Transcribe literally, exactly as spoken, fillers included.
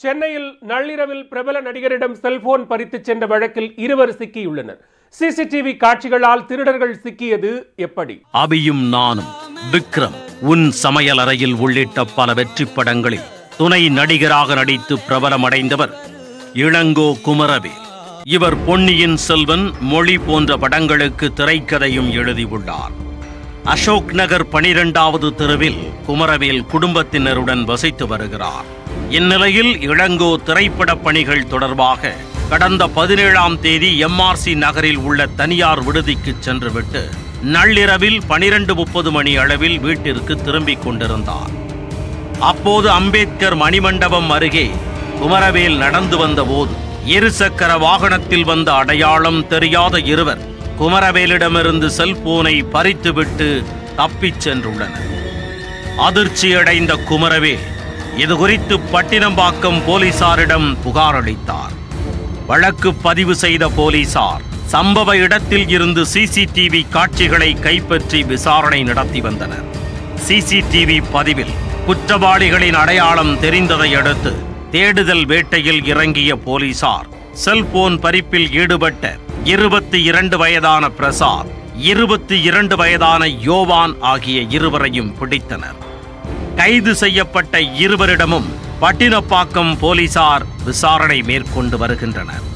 சென்னையில் நள்ளிரவில் பிரபல நடிகரிடம் செல்போன் பறித்துச் சென்ற வழக்கில் இருவர் சிக்கியுள்ளனர். சிசிடிவி காட்சிகளால் திருடர்கள் சிக்கியது எப்படி? அபியும் நானும், விக்ரம், உன் சமையலறையில் உள்ளிட்ட பல வெற்றி படங்களில் துணை நடிகராக நடித்து பிரபலமடைந்தவர் இளங்கோ குமரவேல். இவர் பொன்னியின் செல்வன், மொழி போன்ற படங்களுக்கு திரைக்கதையும் எழுதியுள்ளார். அசோக் நகர் பனிரெண்டாவது தெருவில் குமரவேல் குடும்பத்தினருடன் வசித்து வருகிறார். இந்நிலையில் இளங்கோ திரைப்பட பணிகள் தொடர்பாக கடந்த பதினேழாம் தேதி எம்ஆர்சி நகரில் உள்ள தனியார் விடுதிக்கு சென்றுவிட்டு நள்ளிரவில் பனிரெண்டு முப்பது மணி அளவில் வீட்டிற்கு திரும்பிக் கொண்டிருந்தார். அப்போது அம்பேத்கர் மணிமண்டபம் அருகே குமரவேல் நடந்து வந்தபோது இருசக்கர வாகனத்தில் வந்த அடையாளம் தெரியாத இருவர் குமரவேலிடமிருந்து செல்போனை பறித்துவிட்டு தப்பிச் சென்றுள்ளனர். அதிர்ச்சியடைந்த குமரவேல் இதுகுறித்து பட்டினம்பாக்கம் போலீசாரிடம் புகார் அளித்தார். வழக்கு பதிவு செய்த போலீசார் சம்பவ இடத்தில் இருந்து சிசிடிவி காட்சிகளை கைப்பற்றி விசாரணை நடத்தி வந்தனர். சிசிடிவி பதிவில் குற்றவாளிகளின் அடையாளம் தெரிந்ததை அடுத்து தேடுதல் வேட்டையில் இறங்கிய போலீசார் செல்போன் பறிப்பில் ஈடுபட்ட இருபத்தி இரண்டு வயதான பிரசாத், இருபத்தி இரண்டு வயதான யோவான் ஆகிய இருவரையும் பிடித்தனர். கைது செய்யப்பட்ட இருவரிடமும் பட்டினப்பாக்கம் போலீசார் விசாரணை மேற்கொண்டு வருகின்றனர்.